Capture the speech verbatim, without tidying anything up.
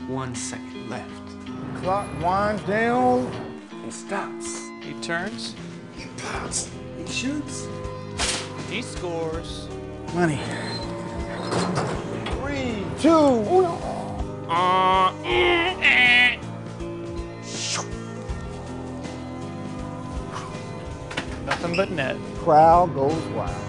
One second left. Clock winds down. He stops. He turns. He pops. He shoots. He scores. Money. Three, two, uno. Uh, mm, eh. Nothing but net. Crowd goes wild.